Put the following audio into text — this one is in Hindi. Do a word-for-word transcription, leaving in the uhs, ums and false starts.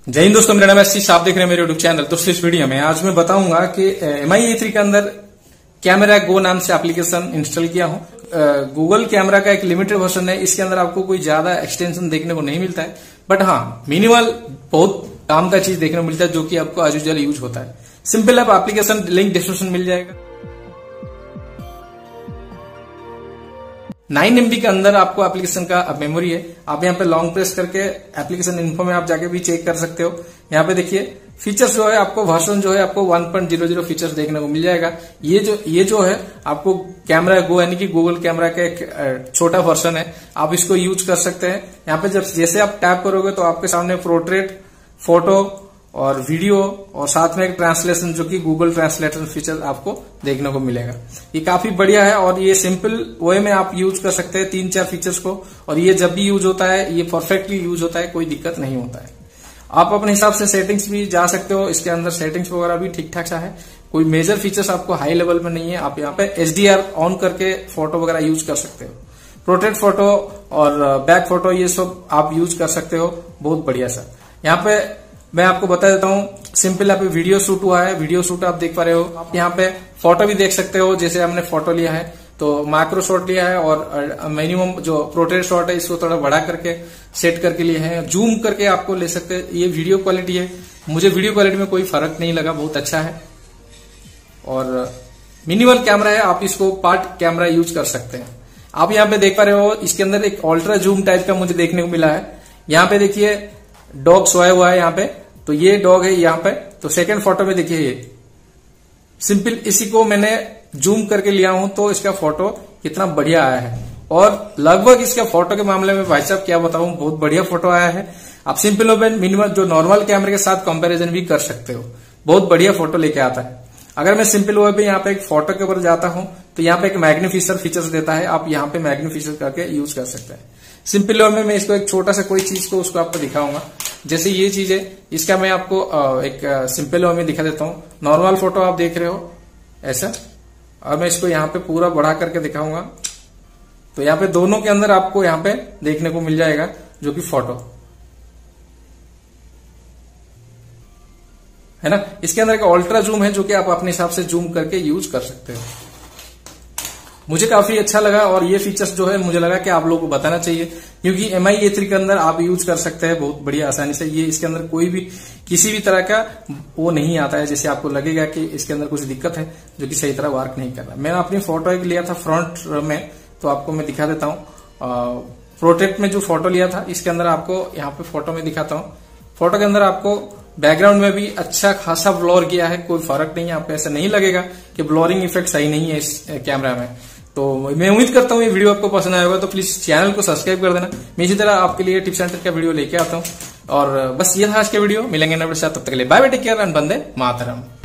जय हिंद दोस्तों, मेरा नाम है आशीष। आप देख रहे हैं मेरे यूट्यूब चैनल। दोस्तों इस वीडियो में आज मैं बताऊंगा कि एम आई ए थ्री के अंदर कैमरा गो नाम से एप्लीकेशन इंस्टॉल किया हूं। गूगल कैमरा का एक लिमिटेड वर्जन है, इसके अंदर आपको कोई ज्यादा एक्सटेंशन देखने को नहीं मिलता है, बट हाँ मिनिमल बहुत काम का चीज देखने को मिलता है जो कि आपको एज यूजुअल यूज होता है। Simple app application link description मिल जाएगा। नाइन एमबी के अंदर आपको एप्लीकेशन का मेमोरी है। आप यहाँ पे लॉन्ग प्रेस करके एप्लीकेशन इन्फो में आप जाके भी चेक कर सकते हो। यहाँ पे देखिए फीचर्स जो है आपको वर्जन जो है आपको one point zero zero features देखने को मिल जाएगा। ये जो ये जो है आपको कैमरा गो यानी कि गूगल कैमरा का एक छोटा वर्जन है, आप इसको यूज कर सकते हैं। यहाँ पे जब जैसे आप टैप करोगे तो आपके सामने पोर्ट्रेट, फोटो और वीडियो और साथ में एक ट्रांसलेशन जो कि गूगल ट्रांसलेशन फीचर आपको देखने को मिलेगा। ये काफी बढ़िया है और ये सिंपल वे में आप यूज कर सकते हैं तीन चार फीचर्स को, और ये जब भी यूज होता है ये परफेक्टली यूज होता है, कोई दिक्कत नहीं होता है। आप अपने हिसाब से सेटिंग्स भी जा सकते हो, इसके अंदर सेटिंग्स वगैरह भी ठीक ठाक सा है, कोई मेजर फीचर्स आपको हाई लेवल में नहीं है। आप यहाँ पे एच डी आर ऑन करके फोटो वगैरह यूज कर सकते हो, पोर्ट्रेट फोटो और बैक फोटो ये सब आप यूज कर सकते हो, बहुत बढ़िया सा। यहाँ पे मैं आपको बता देता हूँ, सिंपल यहाँ पे वीडियो शूट हुआ है, वीडियो शूट आप देख पा रहे हो। आप यहाँ पे फोटो भी देख सकते हो, जैसे हमने फोटो लिया है तो माइक्रो शॉट लिया है और मिनिमम जो पोर्ट्रेट शॉट है इसको थोड़ा बढ़ा करके सेट करके लिए हैं। जूम करके आपको ले सकते हैं। ये वीडियो क्वालिटी है, मुझे वीडियो क्वालिटी में कोई फर्क नहीं लगा, बहुत अच्छा है और मिनिमल कैमरा है। आप इसको पार्ट कैमरा यूज कर सकते हैं। आप यहाँ पे देख पा रहे हो, इसके अंदर एक अल्ट्रा जूम टाइप का मुझे देखने को मिला है। यहाँ पे देखिए डॉग सोया हुआ है यहाँ पे, तो ये डॉग है यहाँ पे। तो सेकंड फोटो में देखिए ये सिंपल इसी को मैंने जूम करके लिया हूं तो इसका फोटो कितना बढ़िया आया है। और लगभग इसका फोटो के मामले में भाई साहब क्या बताऊं, बहुत बढ़िया फोटो आया है। आप सिंपल ओपन मिनिमम जो नॉर्मल कैमरे के साथ कंपैरिजन भी कर सकते हो, बहुत बढ़िया फोटो लेके आता है। अगर मैं सिंपल वे पे यहाँ पे एक फोटो के ऊपर जाता हूं तो यहाँ पे एक मैग्निफिशर फीचर्स देता है, आप यहाँ पे मैग्निफिशर करके यूज कर सकते हैं। सिंपल वे में मैं इसको एक छोटा सा कोई चीज को उसको आपको दिखाऊंगा, जैसे ये चीज है, इसका मैं आपको एक सिंपल वे में दिखा देता हूँ। नॉर्मल फोटो आप देख रहे हो ऐसा, और मैं इसको यहाँ पे पूरा बढ़ा करके दिखाऊंगा तो यहाँ पे दोनों के अंदर आपको यहाँ पे देखने को मिल जाएगा जो कि फोटो है ना। इसके अंदर एक अल्ट्रा जूम है जो कि आप अपने हिसाब से जूम करके यूज कर सकते हो। मुझे काफी अच्छा लगा और ये फीचर्स जो है मुझे लगा कि आप लोगों को बताना चाहिए, क्योंकि एम आई ए थ्री के अंदर आप यूज कर सकते हैं बहुत बढ़िया आसानी से। ये इसके अंदर कोई भी किसी भी तरह का वो नहीं आता है जैसे आपको लगेगा कि इसके अंदर कुछ दिक्कत है जो कि सही तरह वर्क नहीं कर रहा। मैंने अपनी फोटो एक लिया था फ्रंट में, तो आपको मैं दिखा देता हूँ। प्रोटेक्ट में जो फोटो लिया था इसके अंदर आपको यहाँ पे फोटो में दिखाता हूँ। फोटो के अंदर आपको बैकग्राउंड में भी अच्छा खासा ब्लॉर किया है, कोई फर्क नहीं है। आपको ऐसा नहीं लगेगा कि ब्लॉरिंग इफेक्ट सही नहीं है इस कैमरा में। तो मैं उम्मीद करता हूँ ये वीडियो आपको पसंद आया होगा, तो प्लीज चैनल को सब्सक्राइब कर देना। मैं इसी तरह आपके लिए टिप्स एंड ट्रिक का वीडियो लेके आता हूँ। और बस ये था आज का वीडियो, मिलेंगे नए वीडियो के साथ, तब तक के लिए bye bye, take care and वंदे मातरम।